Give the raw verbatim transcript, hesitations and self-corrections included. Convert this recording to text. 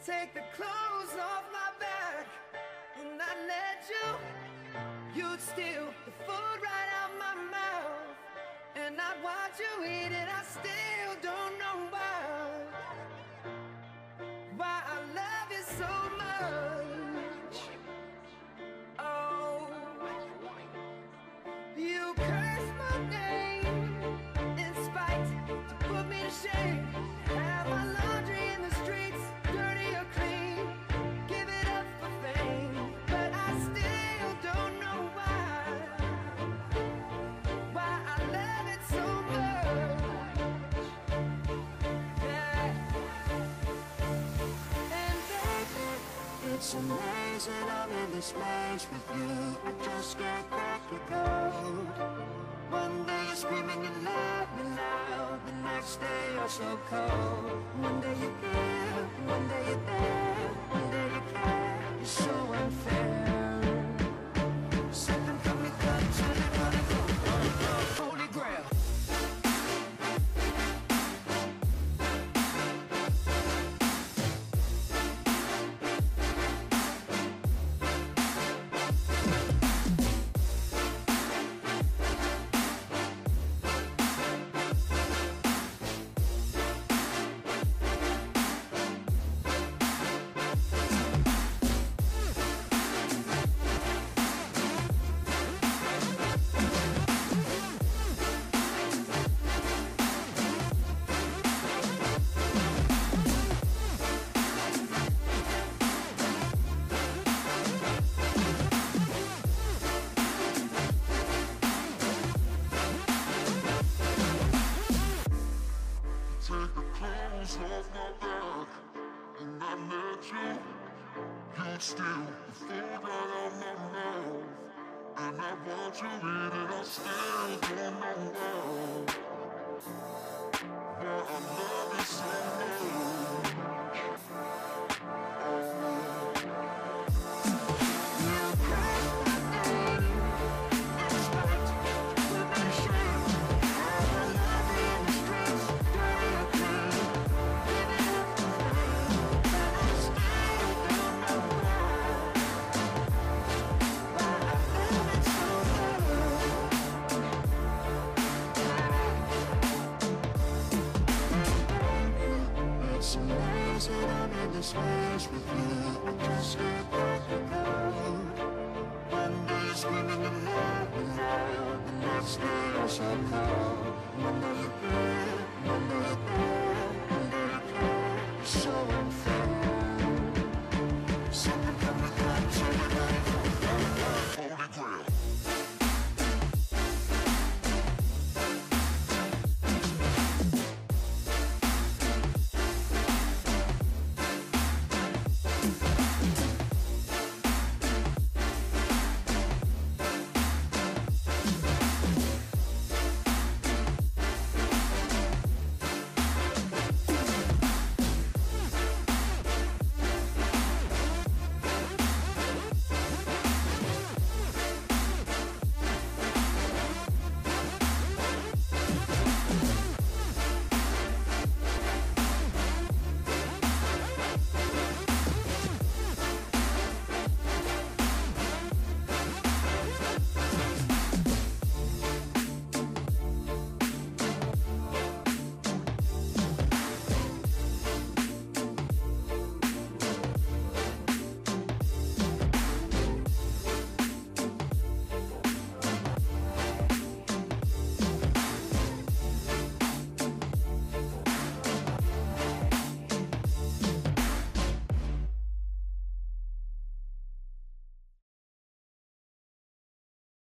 take the clothes off my back and I let you, you'd steal the food right out my mouth, and I'd watch you eat it. I still don't know why, why I love you so much. Oh, you curse my name in spite to put me to shame. Have my laundry in the streets, dirty or clean, give it up for fame, but I still don't know why, why I love it so much. Yeah. And baby, it's amazing I'm in this place with you. I just can't crack the code. One day you're screaming you love me loud, the next day you're so cold. One day you're here, one day you're there, one day you care. You're so unfair. Something from me comes and it wanna go, wanna go. Holy Grail. Take the clothes off my back and I let you, you'd steal the food right out my mouth, and I watch you eat it. I still don't know why, but I love you so much. You cry my name in spite to put me to shame. Have my laundry in the streets, dirty or clean, give it up for fame, but I still don't know why, why I love it so much. It's amazing I'm in this place with you. I just can't crack the code. One day you're screaming you love me loud, the next day you're so cold. One day you're here, one day you're there, one day you care. You're so unfair.